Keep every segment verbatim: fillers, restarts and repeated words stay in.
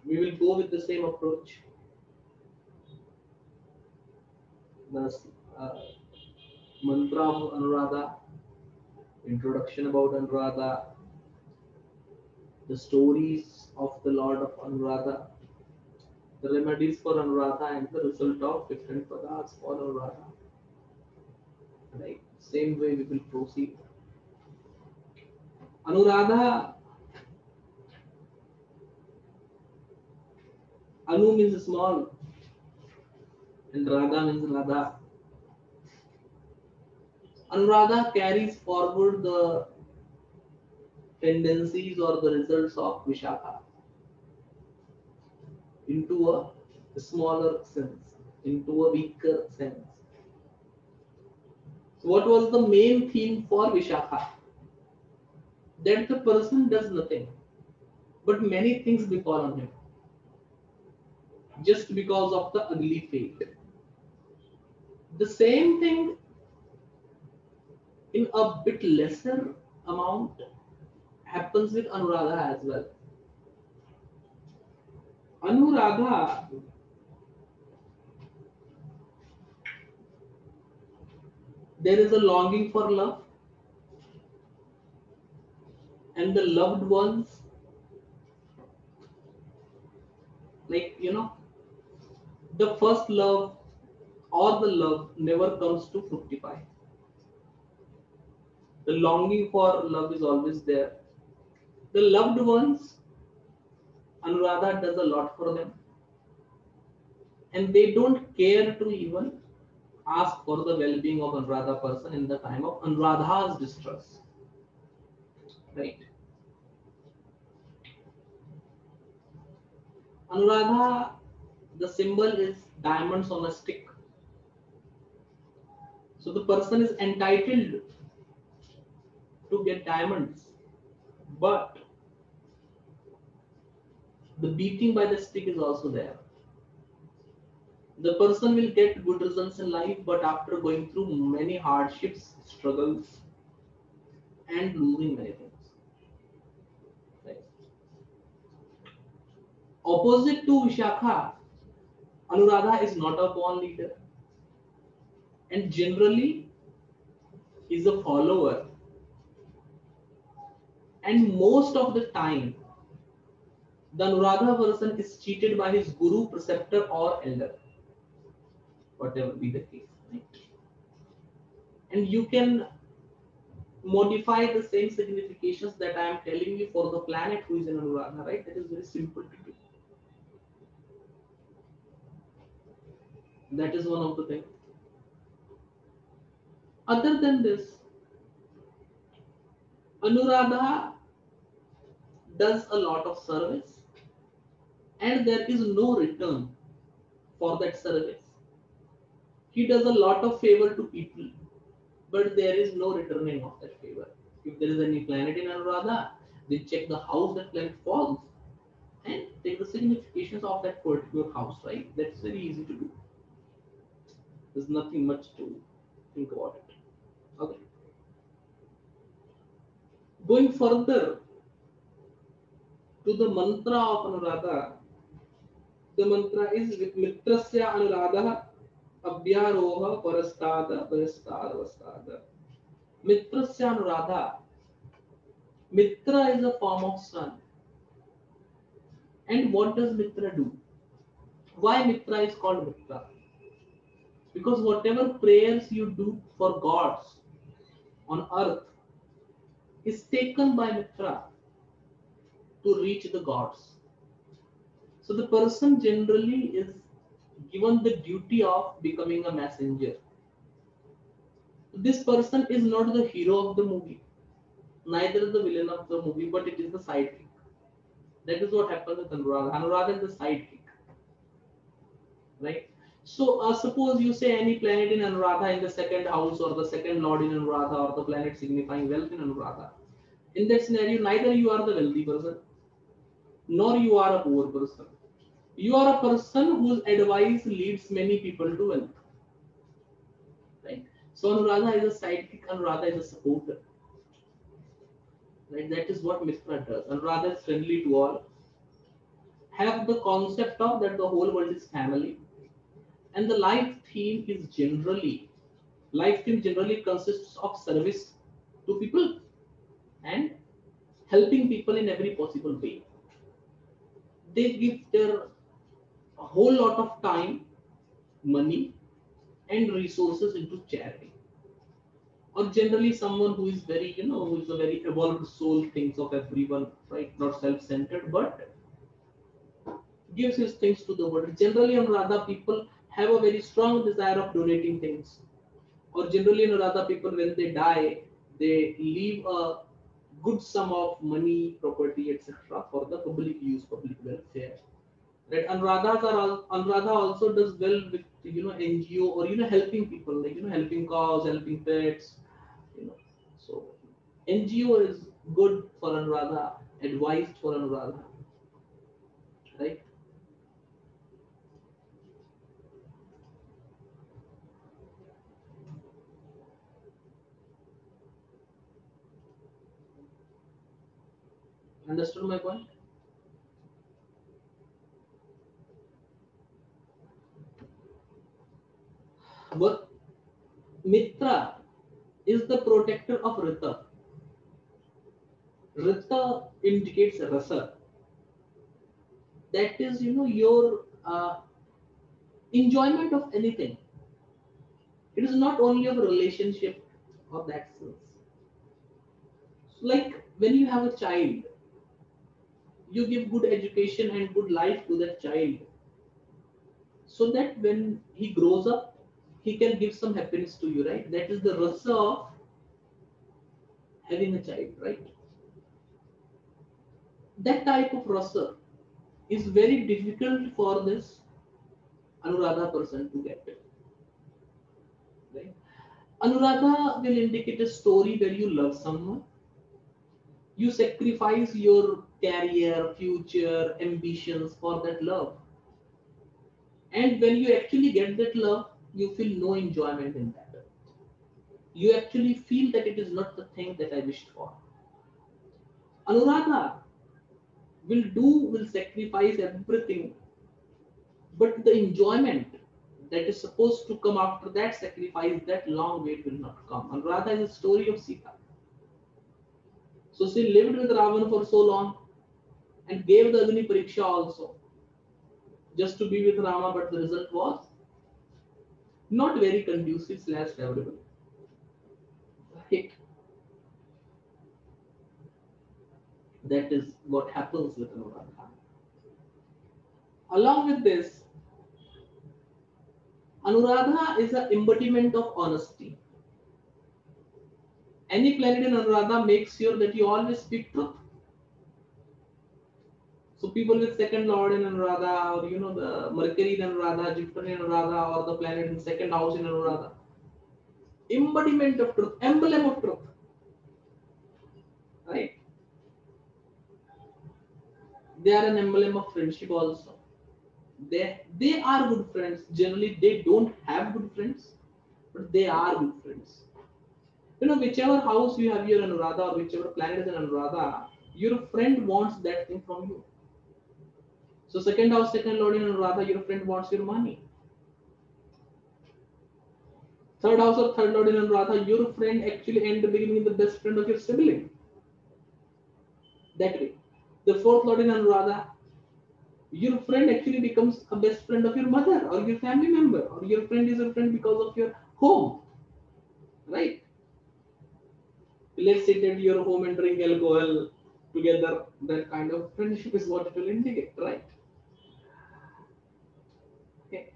We will go with the same approach. The uh, mantra of Anuradha, introduction about Anuradha, the stories of the Lord of Anuradha, the remedies for Anuradha, and the result of different paths for Anuradha. Right? Same way we will proceed. Anuradha, Anu means small, and Radha means Radha. Anuradha carries forward the tendencies or the results of Vishakha into a smaller sense, into a weaker sense. So what was the main theme for Vishakha? That the person does nothing, but many things befall on him just because of the ugly fate. The same thing in a bit lesser amount happens with Anuradha as well. Anuradha, there is a longing for love, and the loved ones, like you know, the first love or the love never comes to fructify. The longing for love is always there. The loved ones, Anuradha does a lot for them, and they don't care to even ask for the well-being of Anuradha person in the time of Anuradha's distress. Right? Anuradha, the symbol is diamonds on a stick. So the person is entitled to get diamonds, but the beating by the stick is also there. The person will get good results in life, but after going through many hardships, struggles, and losing many things. Right? Opposite to Vishakha, Anuradha is not a born leader and generally is a follower. And most of the time, the Anuradha person is cheated by his guru, preceptor, or elder, whatever be the case. Right? And you can modify the same significations that I am telling you for the planet who is in Anuradha, right? That is very simple to do. That is one of the things. Other than this, Anuradha does a lot of service and there is no return for that service. He does a lot of favor to people, but there is no returning of that favor. If there is any planet in Anuradha, they check the house that planet falls and take the significations of that particular house, right? That's very easy to do. There's nothing much to think about it. Okay. Going further to the mantra of Anuradha, the mantra is with Mitrasya Anuradha Abhyaroha Parastada Parastada Vastada. Mitrasya Anuradha. Mitra is a form of sun. And what does Mitra do? Why Mitra is called Mitra? Because whatever prayers you do for gods on earth is taken by Mitra to reach the gods. So the person generally is given the duty of becoming a messenger. This person is not the hero of the movie, neither the villain of the movie, but it is the sidekick. That is what happens with Anuradha. Anuradha is the sidekick. Right? So uh, suppose you say any planet in Anuradha in the second house or the second lord in Anuradha or the planet signifying wealth in Anuradha. In that scenario, neither you are the wealthy person, nor you are a poor person. You are a person whose advice leads many people to wealth. Right? So Anuradha is a sidekick, Anuradha is a supporter. Right? That is what Mitra does. Anuradha is friendly to all. have the concept of that the whole world is family, and the life theme is generally life theme generally consists of service to people and helping people in every possible way. They give their a whole lot of time, money, and resources into charity. Or generally someone who is very, you know, who is a very evolved soul, thinks of everyone, right? Not self-centered, but gives his things to the world. Generally, on Radha, people have a very strong desire of donating things. Or generally, in Radha, people when they die, they leave a good sum of money, property, et cetera for the public use, public welfare. Right? Anuradhas are al- Anuradha also does well with, you know, N G O or, you know, helping people, like, you know, helping cows, helping pets, you know. So N G O is good for Anuradha, advised for Anuradha, right? Understood my point? But Mitra is the protector of Rita. Rita indicates rasa. That is, you know, your uh, enjoyment of anything. It is not only of a relationship or that sense. So like when you have a child, you give good education and good life to that child so that when he grows up, he can give some happiness to you, right? That is the rasa of having a child, right? That type of rasa is very difficult for this Anuradha person to get, right? Anuradha will indicate a story where you love someone, you sacrifice your career, future, ambitions for that love. And when you actually get that love, you feel no enjoyment in that. You actually feel that it is not the thing that I wished for. Anuradha will do, will sacrifice everything, but the enjoyment that is supposed to come after that sacrifice, that long wait will not come. Anuradha is a story of Sita. So she lived with Ravana for so long and gave the Agni Pariksha also just to be with Rama, but the result was not very conducive slash favorable. Right? That is what happens with Anuradha. Along with this, Anuradha is an embodiment of honesty. Any planet in Anuradha makes sure that you always speak truth. So people with second lord in Anuradha, or, you know, the Mercury in Anuradha, Jupiter in Anuradha, or the planet in second house in Anuradha, embodiment of truth, emblem of truth, right? They are an emblem of friendship also. They they are good friends. Generally, they don't have good friends, but they are good friends. You know, whichever house you have your Anuradha or whichever planet is in Anuradha, your friend wants that thing from you. So second house, second lord in Anuradha, your friend wants your money. Third house or third lord in Anuradha, your friend actually end up becoming the best friend of your sibling. That way. The fourth lord in Anuradha, your friend actually becomes a best friend of your mother or your family member, or your friend is a friend because of your home, right? Let's sit at your home and drink alcohol together. That kind of friendship is what it will indicate, right? Okay.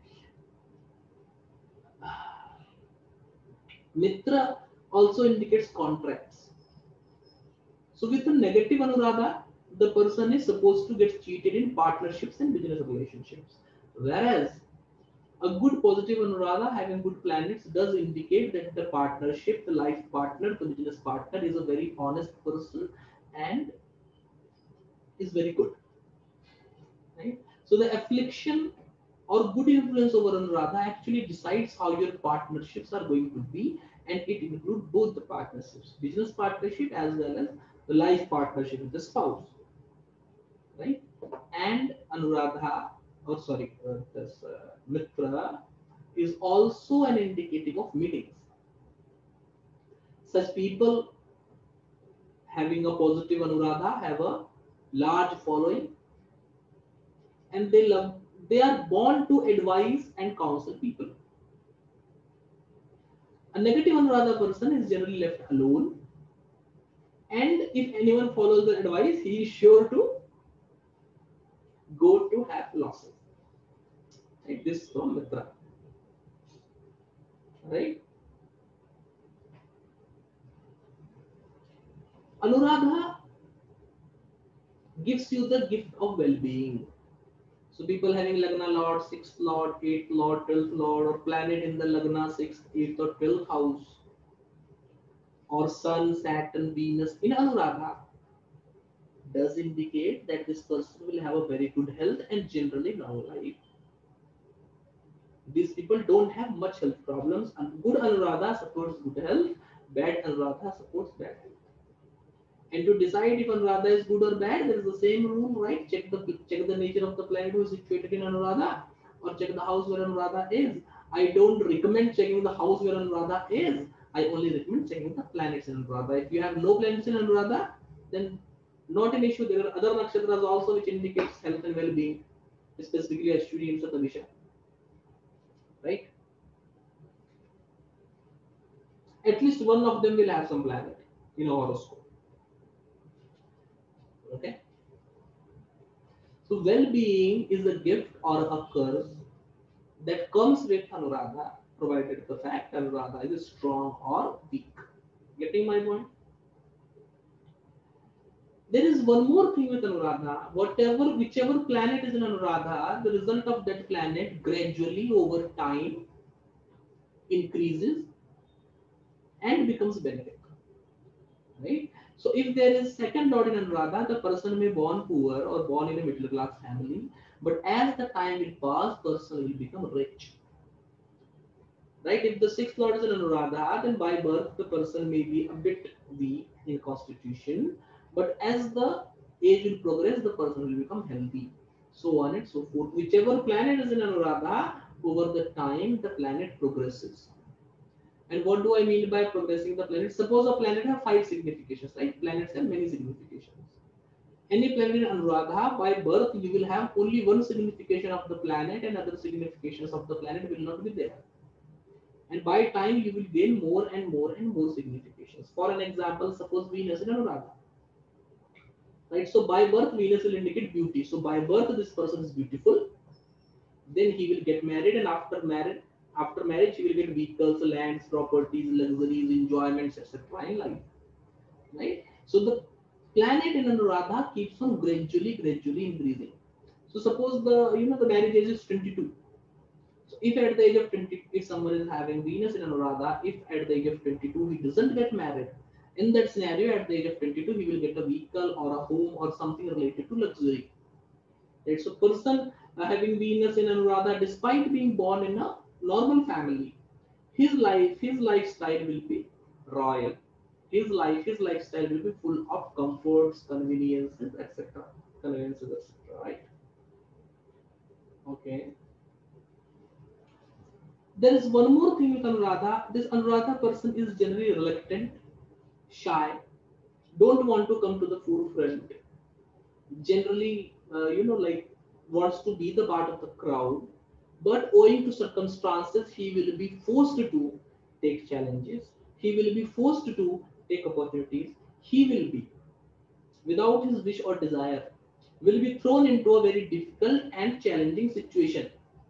Mitra also indicates contracts. So with a negative Anuradha, the person is supposed to get cheated in partnerships and business relationships. Whereas a good positive Anuradha having good planets does indicate that the partnership, the life partner, the business partner is a very honest person and is very good. Right? So the affliction or good influence over Anuradha actually decides how your partnerships are going to be, and it includes both the partnerships, business partnership as well as the life partnership with the spouse, right? And Anuradha, or sorry, uh, this uh, Mitra is also an indicative of meetings. Such people having a positive Anuradha have a large following, and they love they are born to advise and counsel people. A negative Anuradha person is generally left alone, and if anyone follows the advice, he is sure to go to have losses. Right? This from Mitra. Right? Anuradha gives you the gift of well-being. So people having Lagna Lord, sixth Lord, eighth Lord, twelfth Lord, or planet in the Lagna, sixth, eighth, or twelfth house, or Sun, Saturn, Venus in Anuradha does indicate that this person will have a very good health and generally long life. These people don't have much health problems, and good Anuradha supports good health, bad Anuradha supports bad health. And to decide if Anuradha is good or bad, there is the same rule, right? Check the check the nature of the planet who is situated in Anuradha, or check the house where Anuradha is. I don't recommend checking the house where Anuradha is. I only recommend checking the planets in Anuradha. If you have no planets in Anuradha, then not an issue. There are other nakshatras also which indicates health and well-being, specifically Ashwini and Satabisha, right? At least one of them will have some planet in our horoscope. Okay. So well-being is a gift or a curse that comes with Anuradha, provided the fact Anuradha is strong or weak. Getting my point? There is one more thing with Anuradha. Whatever, whichever planet is in Anuradha, the result of that planet gradually over time increases and becomes beneficial. Right? So if there is second lord in Anuradha, the person may born poor or born in a middle class family, but as the time will pass, person will become rich. Right? If the sixth lord is in Anuradha, then by birth the person may be a bit weak in constitution, but as the age will progress, the person will become healthy. So on and so forth. Whichever planet is in Anuradha, over the time the planet progresses. And what do I mean by progressing the planet? Suppose a planet has five significations, right? Planets have many significations. Any planet in Anuradha, by birth, you will have only one signification of the planet, and other significations of the planet will not be there. And by time, you will gain more and more and more significations. For an example, suppose Venus in Anuradha. Right? So by birth, Venus will indicate beauty. So by birth, this person is beautiful. Then he will get married, and after marriage, after marriage, he will get vehicles, lands, properties, luxuries, enjoyments, et cetera in life. Right? So the planet in Anuradha keeps on gradually, gradually increasing. So suppose the you know the marriage age is twenty-two. So if at the age of twenty, if someone is having Venus in Anuradha, if at the age of twenty-two he doesn't get married, in that scenario at the age of twenty-two he will get a vehicle or a home or something related to luxury. Right? So person uh, having Venus in Anuradha, despite being born in a normal family, his life, his lifestyle will be royal. His life, his lifestyle will be full of comforts, conveniences, et cetera. Conveniences, et cetera. Right? Okay. There is one more thing with Anuradha. This Anuradha person is generally reluctant, shy, don't want to come to the forefront. Generally, uh, you know, like wants to be the part of the crowd, but owing to circumstances, he will be forced to take challenges. He will be forced to take opportunities. He will be, without his wish or desire, will be thrown into a very difficult and challenging situation.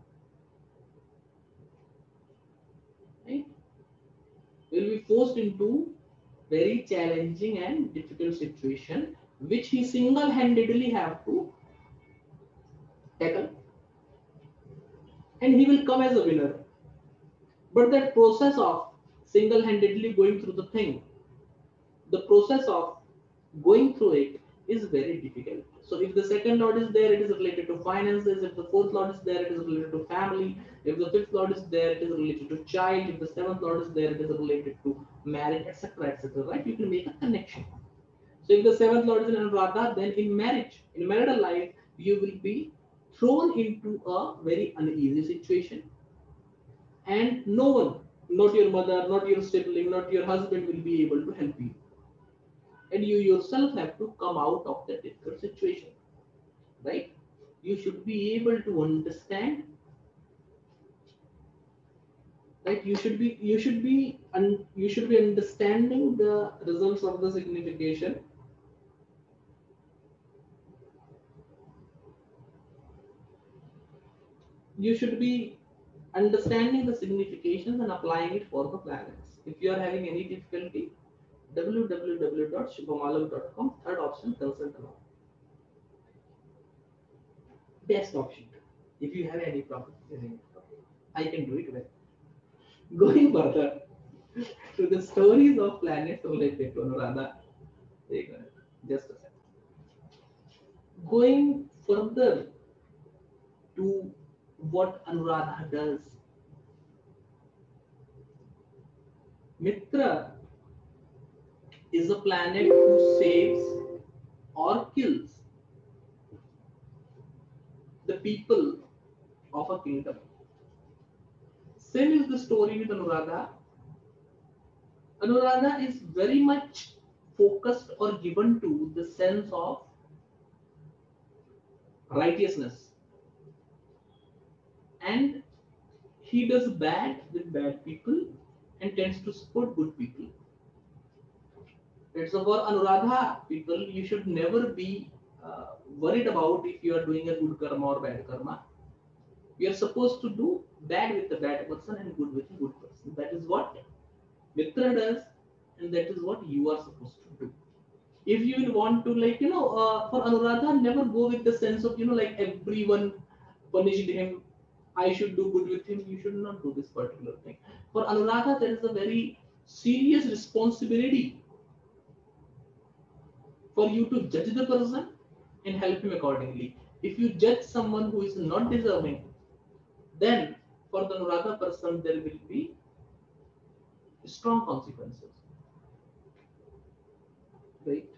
Right? Will be forced into very challenging and difficult situation, which he single-handedly have to tackle, and he will come as a winner. But that process of single-handedly going through the thing, the process of going through it is very difficult. So if the second lord is there, it is related to finances. If the fourth lord is there, it is related to family. If the fifth lord is there, it is related to child. If the seventh lord is there, it is related to marriage, et cetera, et cetera. Right? You can make a connection. So if the seventh lord is in Anuradha, then in marriage, in marital life, you will be thrown into a very uneasy situation, and no one, not your mother, not your sibling, not your husband, will be able to help you, and you yourself have to come out of that difficult situation, right? You should be able to understand, right? You should be you should be un, you should be understanding the results of the signification. You should be understanding the significations and applying it for the planets. If you are having any difficulty, w w w dot shubhamalam dot com, third option, consult along. Best option. If you have any problem, I can do it well. Going further to the stories of planets related to Anuradha. Just a second. Going further to what Anuradha does. Mitra is a planet who saves or kills the people of a kingdom. Same is the story with Anuradha. Anuradha is very much focused or given to the sense of righteousness, and he does bad with bad people and tends to support good people. It's for Anuradha people, you should never be uh, worried about if you are doing a good karma or bad karma. You are supposed to do bad with the bad person and good with the good person. That is what Mitra does, and that is what you are supposed to do. If you will want to, like, you know, uh, for Anuradha, never go with the sense of, you know, like everyone punished him, I should do good with him. You should not do this particular thing. For Anuradha, there is a very serious responsibility for you to judge the person and help him accordingly. If you judge someone who is not deserving, then for the Anuradha person, there will be strong consequences. Right?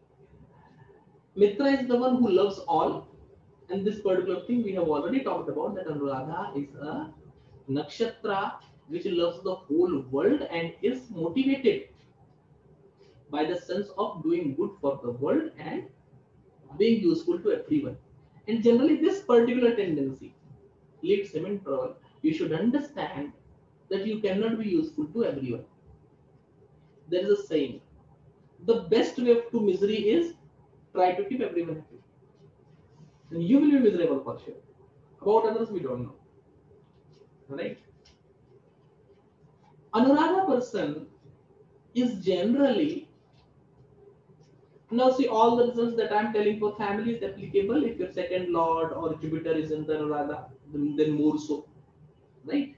Mitra is the one who loves all, and this particular thing we have already talked about, that Anuradha is a nakshatra which loves the whole world and is motivated by the sense of doing good for the world and being useful to everyone. And generally, this particular tendency leads him in trouble. You should understand that you cannot be useful to everyone. There is a saying: the best way to misery is try to keep everyone happy. And you will be miserable for sure. About others, we don't know. Right? Anuradha person is generally, now see, all the results that I'm telling for family is applicable. If your second lord or Jupiter is in the Anuradha, then, then more so, right?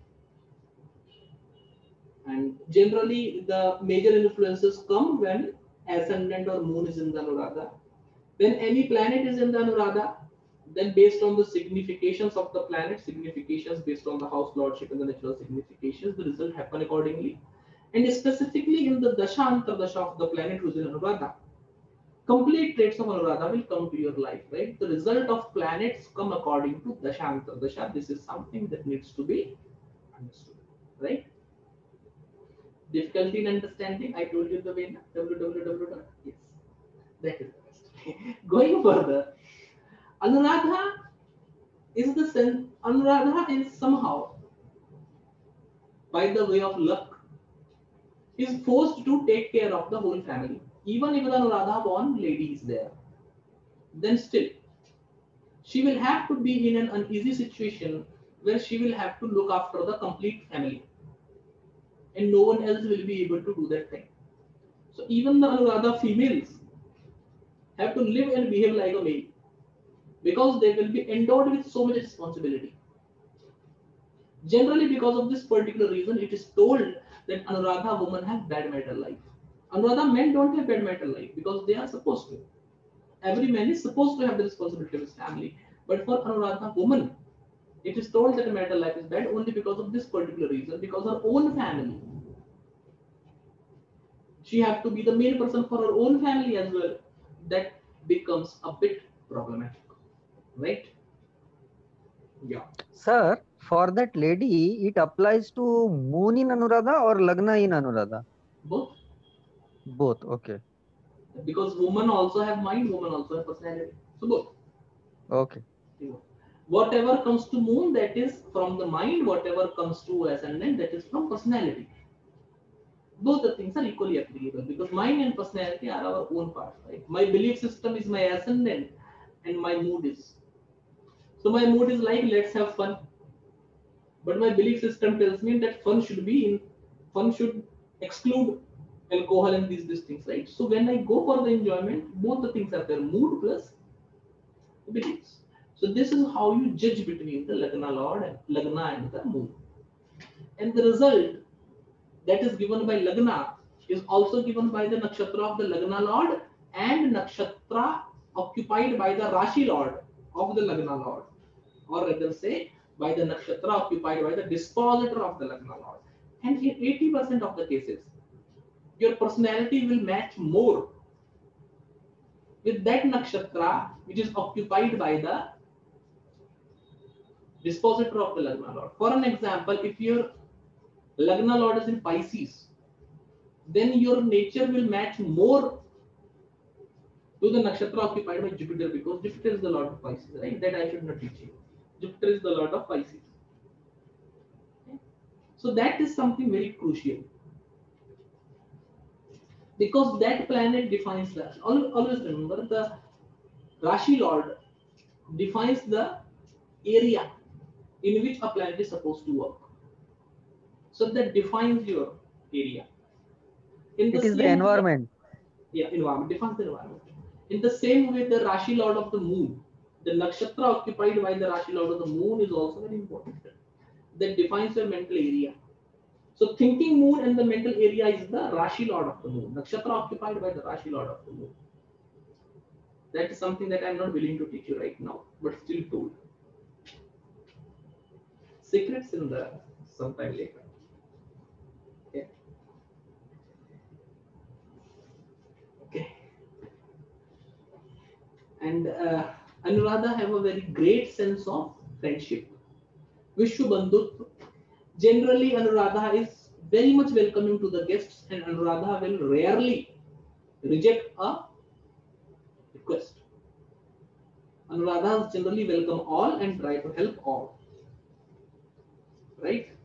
And generally, the major influences come when ascendant or moon is in the Anuradha. When any planet is in the Anuradha, then based on the significations of the planet, significations based on the house lordship and the natural significations, the result happen accordingly. And specifically in the Dasha Antardasha of the planet who is in Anuradha, complete traits of Anuradha will come to your life, right? The result of planets come according to Dasha Antardasha. This is something that needs to be understood, right? Difficulty in understanding, I told you the way, www. Yes, that is the best. Going further, Anuradha is the sense, Anuradha is somehow, by the way of luck, is forced to take care of the whole family. Even if the Anuradha born lady is there, then still she will have to be in an uneasy situation where she will have to look after the complete family, and no one else will be able to do that thing. So even the Anuradha females have to live and behave like a male, because they will be endowed with so much responsibility. Generally, because of this particular reason, it is told that Anuradha women have bad marital life. Anuradha men don't have bad marital life because they are supposed to. Every man is supposed to have the responsibility of his family. But for Anuradha woman, it is told that marital life is bad only because of this particular reason, because her own family. She have to be the main person for her own family as well. That becomes a bit problematic, right? Yeah. Sir, for that lady, it applies to moon in Anuradha or Lagna in Anuradha? Both. Both. Okay. Because women also have mind, women also have personality. So both. Okay. Whatever comes to moon, that is from the mind. Whatever comes to ascendant, that is from personality. Both the things are equally applicable because mind and personality are our own part. Right? My belief system is my ascendant, and my mood is. So my mood is like let's have fun, but my belief system tells me that fun should be in, fun should exclude alcohol and these these things, right? So when I go for the enjoyment, both the things are there, mood plus beliefs. So this is how you judge between the Lagna Lord and Lagna and the moon. And the result that is given by Lagna is also given by the nakshatra of the Lagna Lord and nakshatra occupied by the Rashi Lord of the Lagna Lord, or rather say by the nakshatra occupied by the dispositor of the Lagna Lord. And in eighty percent of the cases, your personality will match more with that nakshatra which is occupied by the dispositor of the Lagna Lord. For an example, if your Lagna Lord is in Pisces, then your nature will match more to the nakshatra occupied by Jupiter because Jupiter is the Lord of Pisces, right? That I should not teach you. Jupiter is the Lord of Pisces. Okay? So that is something very crucial because that planet defines the. Always remember the Rashi Lord defines the area in which a planet is supposed to work. So that defines your area. In the It is the same way, environment. yeah, environment defines the environment. In the same way, the Rashi Lord of the Moon, the nakshatra occupied by the Rashi Lord of the Moon is also very important. That defines your mental area. So thinking moon and the mental area is the Rashi Lord of the Moon, nakshatra occupied by the Rashi Lord of the Moon. That is something that I am not willing to teach you right now, but still told. Secrets in the sometime later. Okay. Okay. And uh, Anuradha have a very great sense of friendship. Vishnu Bandhut. Generally, Anuradha is very much welcoming to the guests, and Anuradha will rarely reject a request. Anuradhas generally welcome all and try to help all. Right?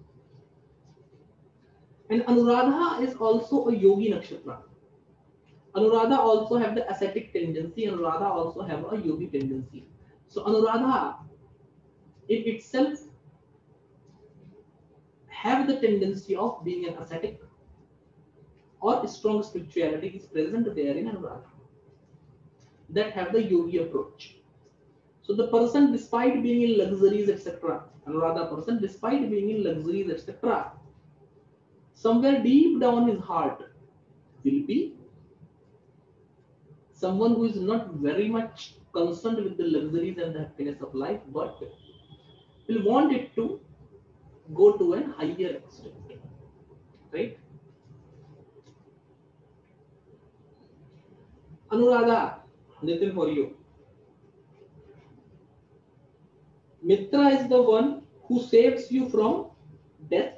And Anuradha is also a yogi nakshatra. Anuradha also have the ascetic tendency. Anuradha also have a yogi tendency. So Anuradha in itself have the tendency of being an ascetic or strong spirituality is present there in Anuradha that have the yogi approach. So the person, despite being in luxuries, et cetera, Anuradha person, despite being in luxuries, et cetera, somewhere deep down his heart will be someone who is not very much concerned with the luxuries and the happiness of life, but will want it to go to a higher extent, right? Anuradha, Nitin, for you. Mitra is the one who saves you from death,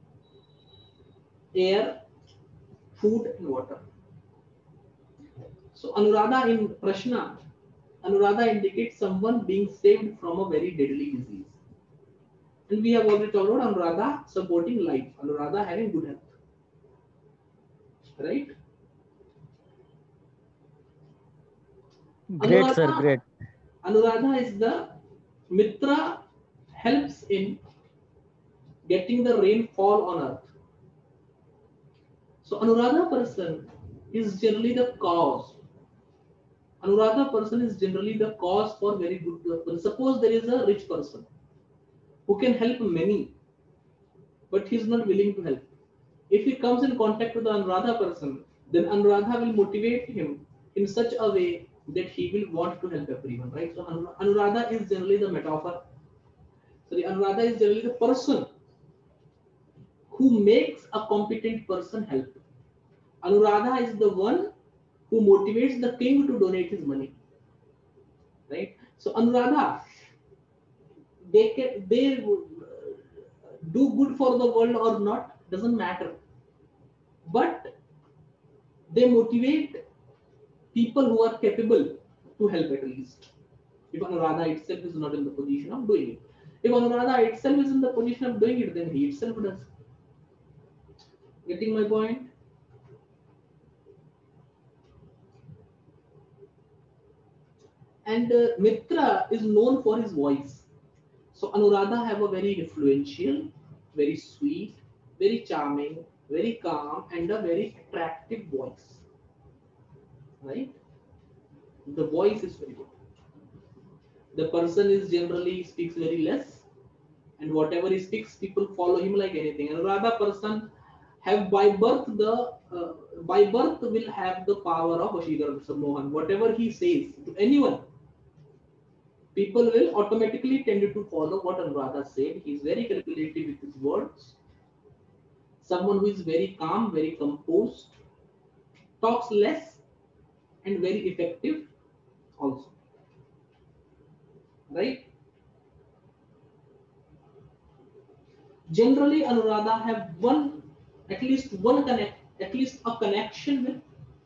air, food, and water. So Anuradha in Prashna, Anuradha indicates someone being saved from a very deadly disease. And we have already talked about Anuradha supporting life, Anuradha having good health. Right? Great, sir. Anuradha, Great. Anuradha is the Mitra helps in getting the rainfall on earth. So Anuradha person is generally the cause. Anuradha person is generally the cause for very good people. Suppose there is a rich person who can help many, but he is not willing to help. If he comes in contact with the Anuradha person, then Anuradha will motivate him in such a way that he will want to help everyone, right? So Anuradha is generally the metaphor. So the Anuradha is generally the person who makes a competent person help. Anuradha is the one who motivates the king to donate his money, right? So Anuradha, they can they do good for the world or not doesn't matter, but they motivate people who are capable to help at least. If Anuradha itself is not in the position of doing it. If Anuradha itself is in the position of doing it, then he itself does. Getting my point? And uh, Mitra is known for his voice. So Anuradha have a very influential, very sweet, very charming, very calm, and a very attractive voice. Right? The voice is very good. The person is generally speaks very less, and whatever he speaks, people follow him like anything. Anuradha person have by birth the uh, by birth will have the power of Vashidhara Mohan. Whatever he says to anyone, people will automatically tend to follow what Anuradha said. He is very calculative with his words. Someone who is very calm, very composed, talks less, and very effective also. Right? Generally, Anuradha have one, at least one connect, at least a connection with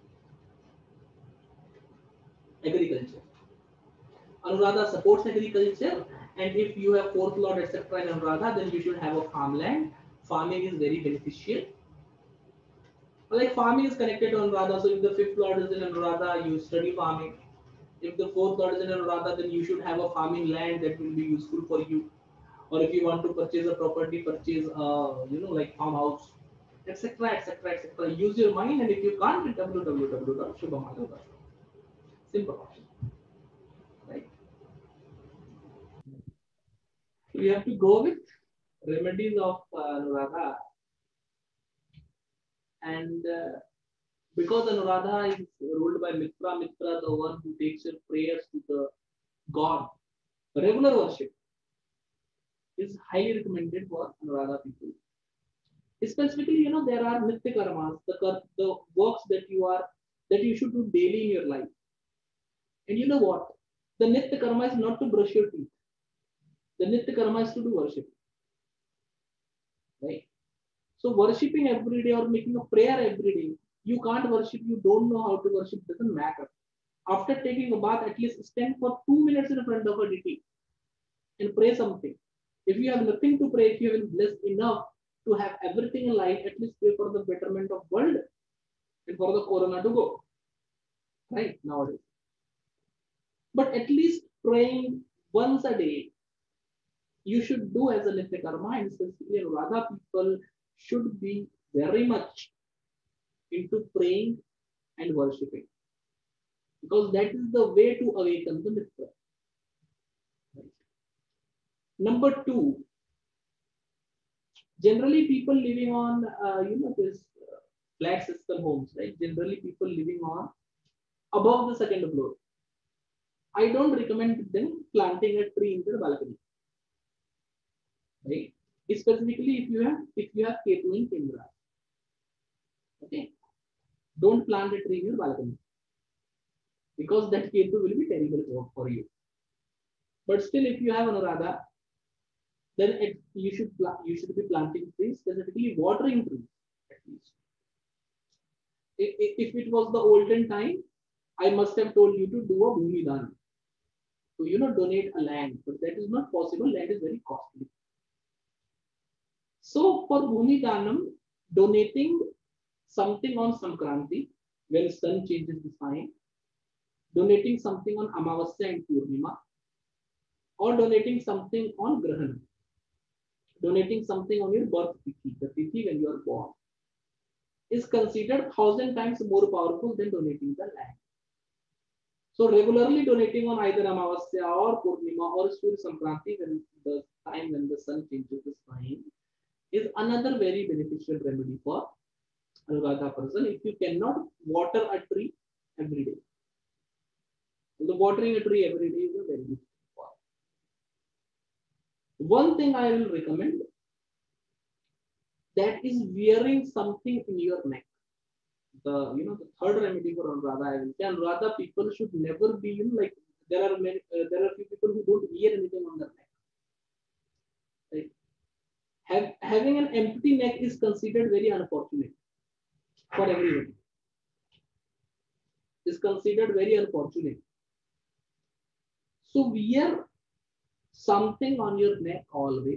agriculture. Anuradha supports agriculture, and if you have fourth lord, et cetera in Anuradha, then you should have a farmland. Farming is very beneficial. Like farming is connected to Anuradha, so if the fifth lord is in Anuradha, you study farming. If the fourth lord is in Anuradha, then you should have a farming land that will be useful for you. Or if you want to purchase a property, purchase a, you know, like farmhouse, et cetera, et cetera, et cetera. Use your mind, and if you can't, w w w dot shubhamala dot com. Simple option, right? So we have to go with remedies of uh, Anuradha, and uh, because Anuradha is ruled by Mitra, Mitra, the one who takes your prayers to the God, regular worship is highly recommended for Anuradha people. Specifically, you know, there are nitya karmas, the, the works that you are that you should do daily in your life. And you know what? The nitya karma is not to brush your teeth. The nitya karma is to do worship. Right? So worshipping every day or making a prayer every day, you can't worship, you don't know how to worship, doesn't matter. After taking a bath, at least stand for two minutes in front of a deity and pray something. If you have nothing to pray, if you have been blessed enough to have everything in life, at least pray for the betterment of world and for the corona to go. Right nowadays. But at least praying once a day, you should do as a nitya karma, and specifically Anuradha people should be very much into praying and worshipping, because that is the way to awaken the Mitra. Right. Number two, generally people living on uh, you know this uh, flat system homes, right? Generally people living on above the second floor. I don't recommend them planting a tree in their balcony. Right? Specifically, if you have if you have Ketu in Kendra, okay, don't plant a tree in your balcony, because that Ketu will be terrible for you. But still, if you have Anuradha, then it, you should you should be planting trees, specifically watering trees at least. If, if it was the olden time, I must have told you to do a Bhumi Dan, to you know donate a land, but that is not possible. Land is very costly. So for Bhumi Danam, donating something on Sankranti, when sun changes the sign, donating something on Amavasya and Purnima, or donating something on Grahan, donating something on your birth tithi, the tithi when you are born, is considered thousand times more powerful than donating the land. So regularly donating on either Amavasya or Purnima or Surya Sankranti, when the time when the sun changes the sign, is another very beneficial remedy for Anuradha person. If you cannot water a tree every day, the watering a tree every day is a very good thing. One thing I will recommend, that is wearing something in your neck. The you know the third remedy for Anuradha, I will say Anuradha people should never be, you know, like there are many uh, there are few people who don't wear anything on their neck. Have, having an empty neck is considered very unfortunate for everyone. Is considered very unfortunate. So wear something on your neck always.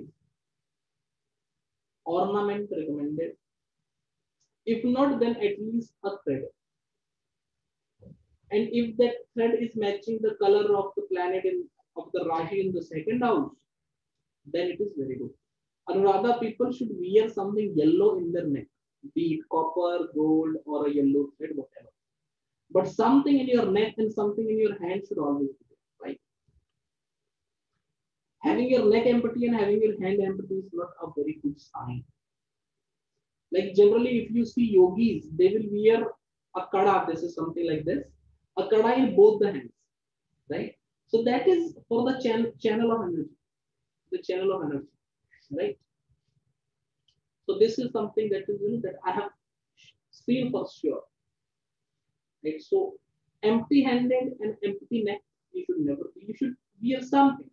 Ornament recommended. If not, then at least a thread. And if that thread is matching the color of the planet in of the Rashi in the second house, then it is very good. Anuradha people should wear something yellow in their neck, be it copper, gold, or a yellow thread, whatever. But something in your neck and something in your hand should always be there, right? Having your neck empty and having your hand empty is not a very good sign. Like generally, if you see yogis, they will wear a kada. This is something like this, a kada in both the hands, right? So that is for the chan channel of energy, the channel of energy, right? So this is something that is you know that I have seen for sure. Right? So empty-handed and empty neck, you should never be. You should wear something.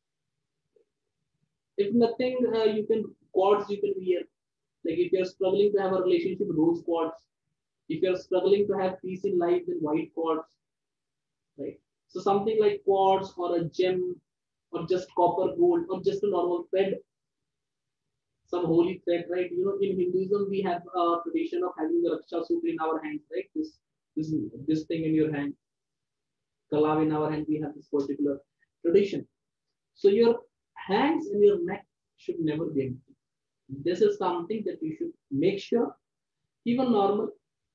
If nothing, uh, you can cords you can wear. Like if you're struggling to have a relationship, rose quartz. If you're struggling to have peace in life, then white quartz. Right. So something like quartz or a gem or just copper gold or just a normal thread. Some holy thread, right? You know, in Hinduism, we have a tradition of having the Raksha Sutra in our hands, right? This this this thing in your hand. Kalav in our hand, we have this particular tradition. So your hands and your neck should never be empty. This is something that you should make sure, even normal.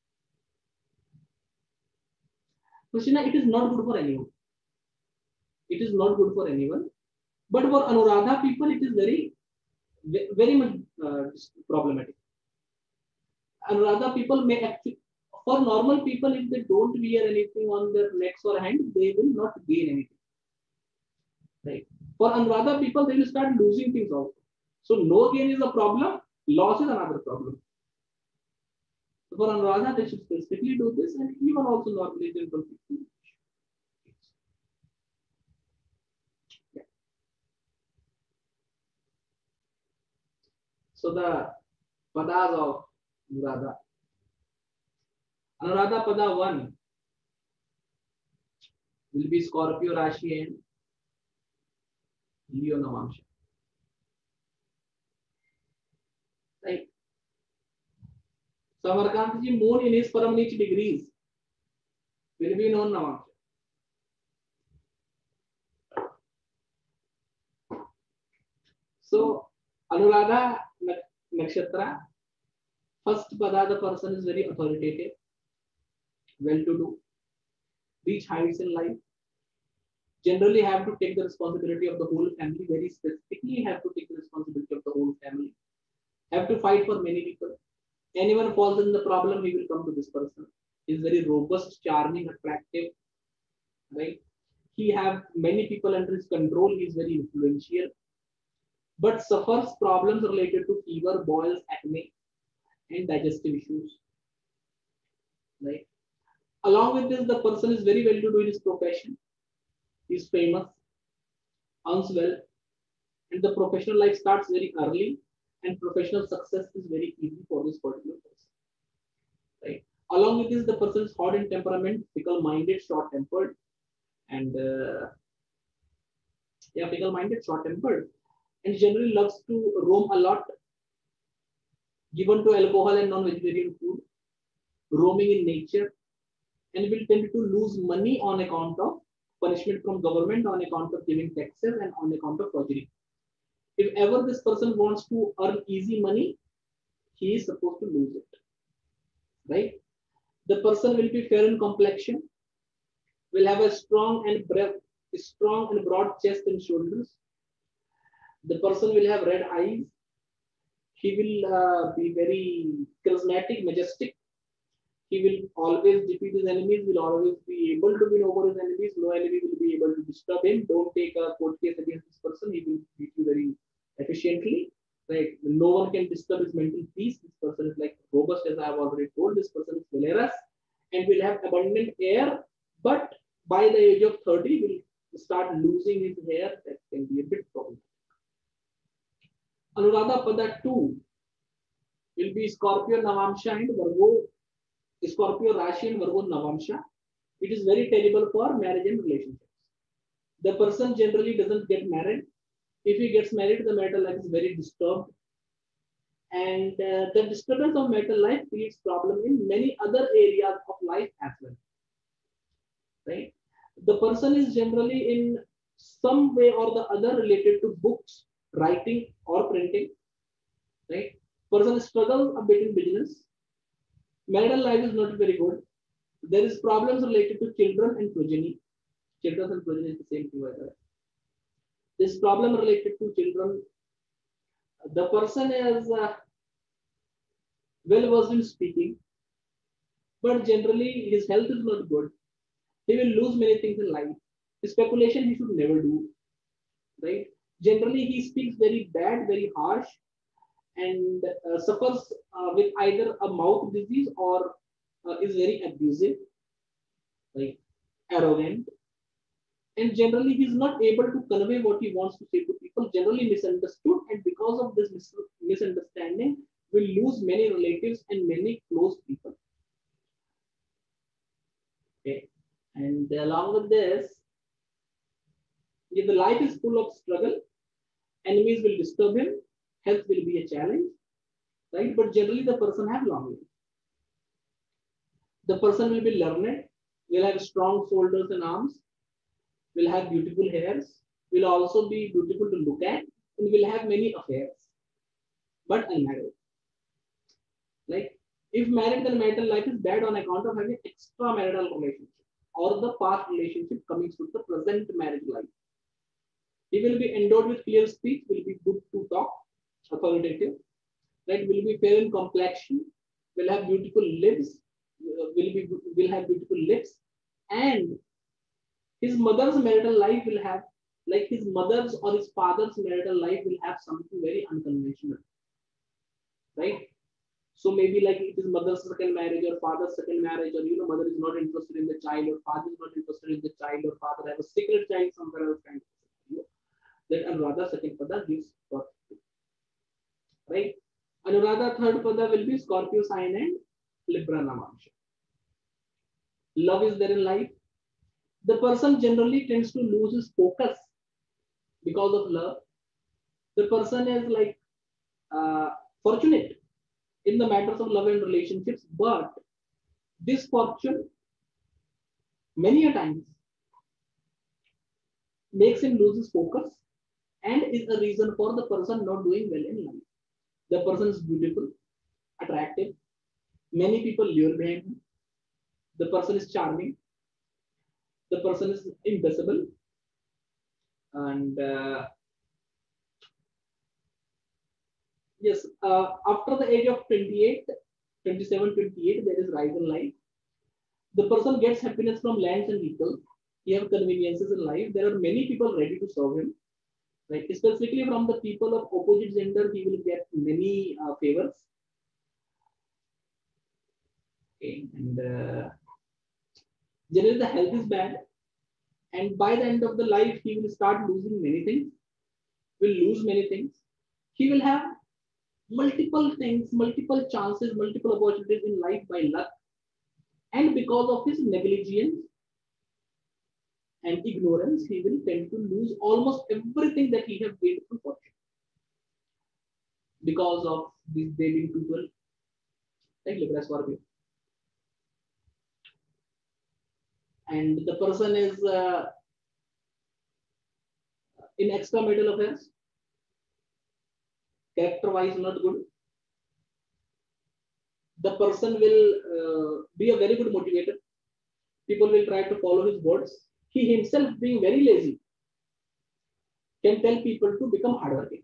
Krishna, it is not good for anyone. It is not good for anyone. But for Anuradha people, it is very, very much uh, problematic. Anuradha people may actually, for normal people, if they don't wear anything on their necks or hands, they will not gain anything. Right? For Anuradha people, they will start losing things also. So no gain is a problem, loss is another problem. So for Anuradha, they should specifically do this, and even also normally general people. Yeah. So the padas of Anuradha. Anuradha pada one will be Scorpio Rashi and Leo Navamsha. Right. Samarkant ji moon in his Paramnich degrees will be known Navamsha. So Anuradha Nakshatra, first pada the person is very authoritative, well-to-do, reach heights in life, generally have to take the responsibility of the whole family, very specifically have to take the responsibility of the whole family, have to fight for many people. Anyone falls in the problem, he will come to this person. He is very robust, charming, attractive, right? He have many people under his control. He is very influential, but suffers problems related to fever, boils, acne, and digestive issues, right? Along with this, the person is very well to do in his profession. He is famous, earns well, and the professional life starts very early, and professional success is very easy for this particular person, right? Along with this, the person is hot in temperament, fickle-minded, short-tempered, and uh, yeah, fickle-minded, short-tempered, and generally loves to roam a lot, given to alcohol and non-vegetarian food, roaming in nature, and will tend to lose money on account of punishment from government, on account of giving taxes, and on account of forgery. If ever this person wants to earn easy money, he is supposed to lose it, right? The person will be fair in complexion, will have a strong and broad, strong and broad chest and shoulders. The person will have red eyes. He will uh, be very charismatic, majestic. He will always defeat his enemies, will always be able to win over his enemies. No enemy will be able to disturb him. Don't take a court case against this person. He will beat you very efficiently. Right? No one can disturb his mental peace. This person is like robust, as I have already told. This person is valorous and will have abundant hair. But by the age of thirty, will start losing his hair. That can be a bit problematic. Anuradha Pada two will be Scorpio Navamsha and Virgo, Scorpio Rashi and Virgo Navamsha. It is very terrible for marriage and relationships. The person generally doesn't get married. If he gets married, the marital life is very disturbed. And uh, the disturbance of marital life creates problem in many other areas of life as well. Right? The person is generally in some way or the other related to books, writing, or printing. Right? Person struggles a bit in business. Marital life is not very good. There is problems related to children and progeny. Children and progeny is the same thing. This problem related to children. The person is uh, well versed in speaking, but generally his health is not good. He will lose many things in life. Speculation he should never do. Right? Generally, he speaks very bad, very harsh, and uh, suffers uh, with either a mouth disease or uh, is very abusive, right? Arrogant, and generally he is not able to convey what he wants to say to people. Generally misunderstood, and because of this mis misunderstanding, will lose many relatives and many close people. Okay, and along with this, if the life is full of struggle, enemies will disturb him, health will be a challenge, right? But generally the person have long life. The person will be learned, will have strong shoulders and arms, will have beautiful hairs, will also be beautiful to look at, and will have many affairs, but unmarried. Like if married, then marital life is bad on account of having extramarital relationship or the past relationship coming to the present marriage life. He will be endowed with clear speech, will be good to talk, authoritative, right? Will be fair in complexion, will have beautiful lips, will be will have beautiful lips, and his mother's marital life will have, like his mother's or his father's marital life will have something very unconventional, right? So maybe like it is mother's second marriage or father's second marriage, or you know, mother is not interested in the child, or father is not interested in the child, or father has a secret child somewhere else, kind of, that Anuradha second pada gives birth to, right? Anuradha third pada will be Scorpio sign and Libra Navamsha. Love is there in life. The person generally tends to lose his focus because of love. The person is like uh, fortunate in the matters of love and relationships, but this fortune many a times makes him lose his focus and is a reason for the person not doing well in life. The person is beautiful, attractive, many people lure behind him. The person is charming, the person is invisible, and uh, yes, uh, after the age of twenty-eight, twenty-seven, twenty-eight, there is rise in life. The person gets happiness from lands and vehicles. He has conveniences in life. There are many people ready to serve him. Right? Specifically from the people of opposite gender, he will get many uh, favors. Okay. And uh, generally the health is bad. And by the end of the life, he will start losing many things, will lose many things. He will have multiple things, multiple chances, multiple opportunities in life by luck. And because of his negligence and ignorance, he will tend to lose almost everything that he has gained from fortune. Because of these daily people, like Libra Scorpio. And the person is uh, in extramarital affairs, character wise not good. The person will uh, be a very good motivator. People will try to follow his words. He himself, being very lazy, can tell people to become hardworking.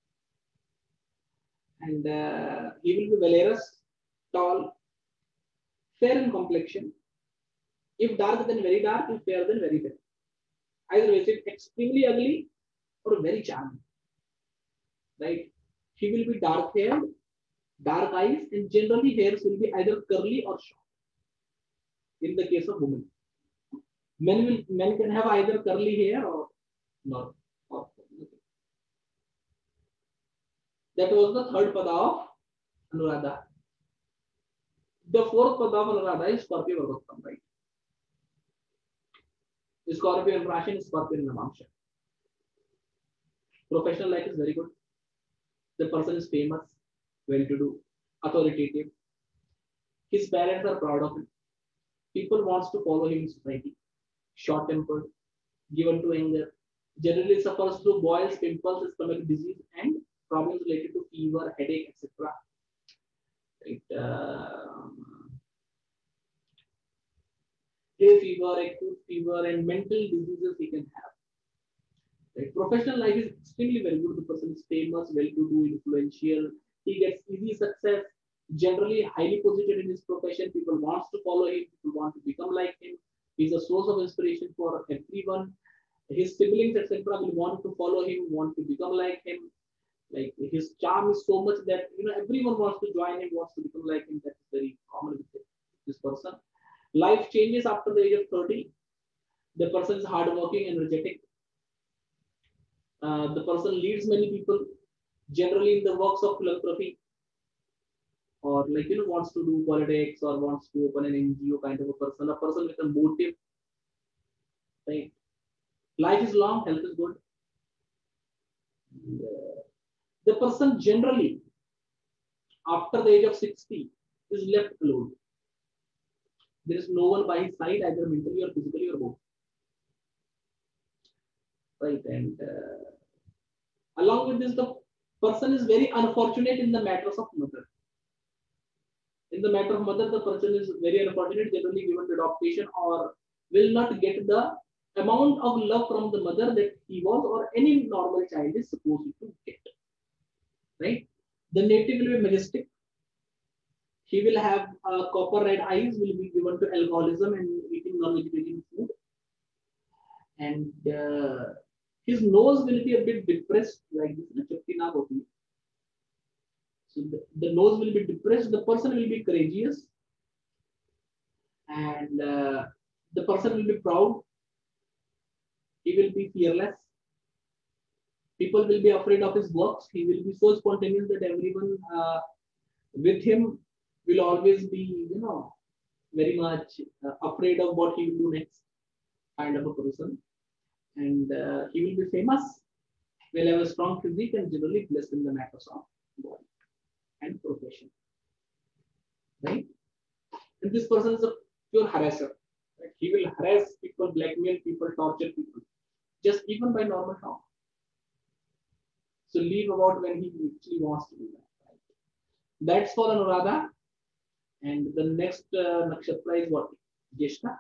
And uh, he will be valorous, tall, fair in complexion. If dark, then very dark. If fair, then very fair. Either way, if extremely ugly or very charming. Right? He will be dark haired, dark eyes, and generally hairs will be either curly or short. In the case of women, men will men can have either curly hair or not. Or, That was the third pada of Anuradha. The fourth pada of Anuradha is Scorpio Vargottam, right? The Scorpio in Rashi is Scorpio in Navamsha. Professional life is very good. The person is famous, well-to-do, authoritative. His parents are proud of him. People wants to follow him in society. Short-tempered, given to anger, generally suffers through boils, pimples, stomach disease, and problems related to fever, headache, et cetera. Right? Uh, hay fever, acute fever, and mental diseases he can have. Right? Professional life is extremely very good. The person is famous, well-to-do, influential. He gets easy success. Generally, highly positive in his profession. People want to follow him. People want to become like him. He's a source of inspiration for everyone. His siblings, et cetera, will want to follow him, want to become like him. Like his charm is so much that you know everyone wants to join him, wants to become like him. That's very common with this person. Life changes after the age of thirty. The person is hardworking, energetic. Uh, the person leads many people, generally in the works of philanthropy, or like you know wants to do politics or wants to open an N G O kind of a person. A person with a motive. Right. Life is long, health is good. And, uh, the person generally, after the age of sixty, is left alone. There is no one by his side, either mentally or physically or both. Right, and uh, along with this, the person is very unfortunate in the matters of mother. In the matter of mother, the person is very unfortunate, generally given to adoption, or will not get the amount of love from the mother that he was or any normal child is supposed to get. Right? The native will be majestic. He will have uh, copper red eyes, will be given to alcoholism and eating non-vegetarian food. And uh, his nose will be a bit depressed, like this. So the, the nose will be depressed. The person will be courageous. And uh, the person will be proud. He will be fearless. People will be afraid of his works. He will be so spontaneous that everyone uh, with him will always be, you know, very much uh, afraid of what he will do next, kind of a person. And uh, he will be famous, will have a strong physique, and generally blessed in the matters of body and profession. Right? And this person is a pure harasser. Right? He will harass people, blackmail people, torture people, just even by normal talk. So leave about when he actually wants to do that. Right? That's for Anuradha. And the next uh, nakshatra is what? Jeshta.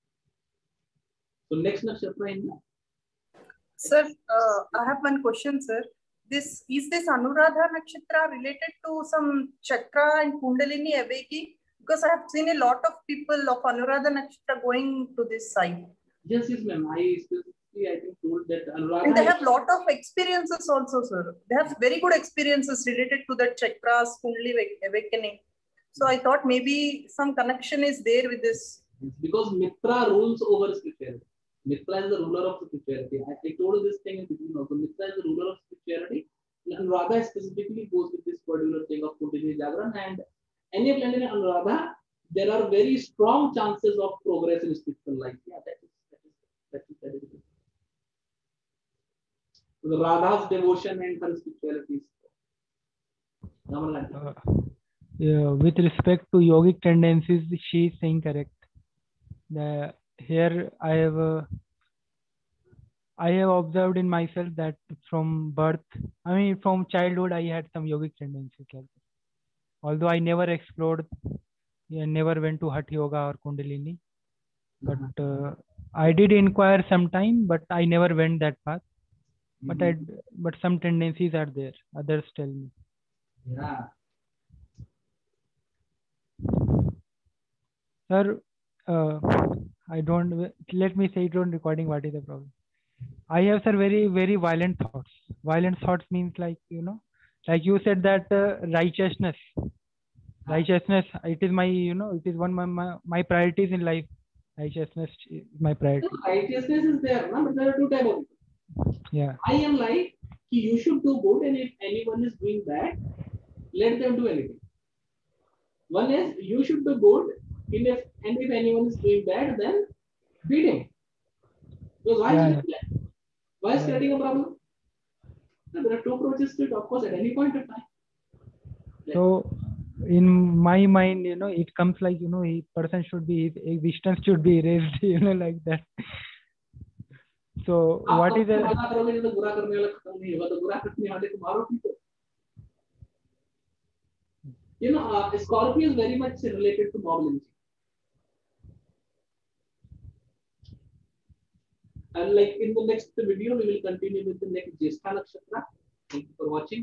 So next nakshatra in. Sir, uh, I have one question, sir. This is this Anuradha nakshatra related to some chakra and Kundalini awakening? Because I have seen a lot of people of Anuradha nakshatra going to this side. Yes, yes, ma'am. I specifically, I think, told that Anuradha. And they have lot of experiences also, sir. They have very good experiences related to the chakras, Kundalini awakening. So I thought maybe some connection is there with this. Because Mitra rules over spirituality. Mitra is the ruler of spirituality. I, I told you this thing in between also. Mitra is the ruler of spirituality. And Anuradha specifically goes with this particular thing of Kundalini Jagran. And any planet in Anuradha, there are very strong chances of progress in spiritual life. Yeah, that is that is that is that is. So the Radha's devotion and her spirituality. Uh, yeah, with respect to yogic tendencies, she is saying correct. The here I have uh, I have observed in myself that from birth, I mean from childhood, I had some yogic tendencies like that. Although I never explored, I never went to Hatha Yoga or Kundalini, but uh, I did inquire sometime, but I never went that path. But I, but some tendencies are there. Others tell me. Yeah. Sir, uh, I don't, let me say it on recording what is the problem. I have, sir, very, very violent thoughts. Violent thoughts means like, you know, like you said that uh, righteousness, righteousness, it is my, you know, it is one of my, my, my priorities in life. Righteousness is my priority. Righteousness is there, no? But there are two types of it. Yeah. I am like, कि you should do good, and if anyone is doing bad, let them do anything. One is you should do good, and if and if anyone is doing bad, then beat him. Because why Yeah, is it bad? Why is yeah. creating a problem? So there are two approaches to it, of course, at any point of time. So in my mind, you know, it comes like, you know, a person should be, a distance should be erased, you know, like that. So आप what कब is तक the, भला करोगे जब तक बुरा करने वाला खत्म नहीं होगा, तो बुरा करने वाले को मारो पीटो. You know, uh, Scorpio is very much related to mob lynching. And like in the next video, we will continue with the next Jyeshtha Nakshatra. Thank you for watching.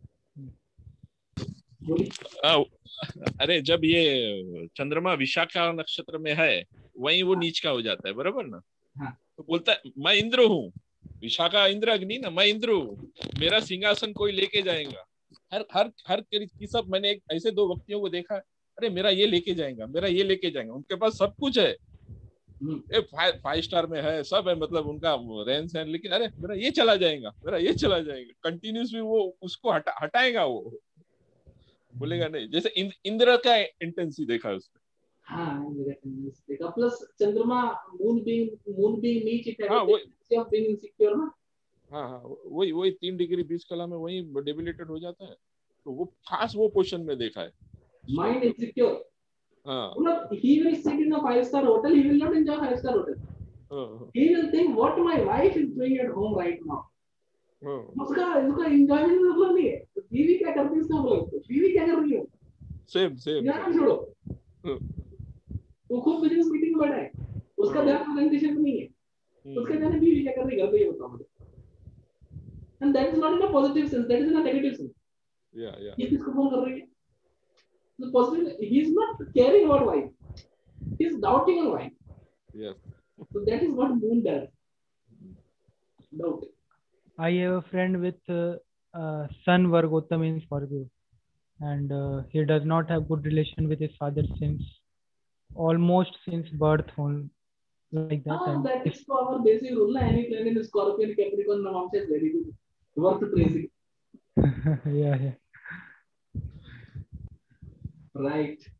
आ, अरे जब ये चंद्रमा विशाखा नक्षत्र में है, वहीं वो नीच का हो जाता है, बराबर ना? हाँ. तो बोलता है मैं इंद्र हूँ, विशाखा इंद्र अग्नि ना, मैं इंद्र हूँ, मेरा सिंहासन कोई लेके जाएगा. हर हर हर की सब, मैंने एक ऐसे दो व्यक्तियों को देखा, अरे मेरा ये लेके जाएगा, मेरा ये लेके जाएगा, उनके पास सब कुछ है, फाइव स्टार में है, सब है, मतलब उनका रहन सहन, लेकिन अरे मेरा ये चला जाएगा, मेरा ये चला जाएगा, कंटिन्यूसली वो उसको हटा हटाएगा, वो बोलेगा नहीं. जैसे इंद, इंद्र का इंटेंसी देखा उसने. हाँ, इंद्र का इंटेंसी देखा. प्लस चंद्रमा, मून बीइंग मून बीइंग नीच, it have the tendency of being insecure ना. हाँ हाँ, वही वही तीन डिग्री बीस कला में वही डेबिलिटेड हो जाता है. तो वो खास वो पोजीशन में देखा है. Mind insecure. हाँ, मतलब he will sit in a five star hotel, he will not enjoy five star hotel. He will think what my wife is doing at home right now. उसका उसका एंजॉयमेंट मतलब नहीं है. बीवी क्या करती है उसका मतलब, बीवी क्या कर रही है, सेम सेम यार छोड़ो. वो खूब बिजनेस मीटिंग में बैठा है, उसका ध्यान प्रेजेंटेशन में नहीं है, उसका ध्यान है बीवी क्या कर रही है घर पे, ये बताओ मुझे. And that is not in a positive sense, that is in a negative sense. Yeah, yeah. ये किसको फोन कर रही है? The positive, he is not caring about wife, he is doubting on wife. Yes. So that is what moon does. Doubt. I have a friend with uh, uh, Sun Vargottam in Scorpio, and uh, he does not have good relation with his father since almost since birth, on like that. Ah, and that is our basic rule. Any planet in Scorpio and Capricorn, Navam says very good, worth praising. yeah, yeah. Right.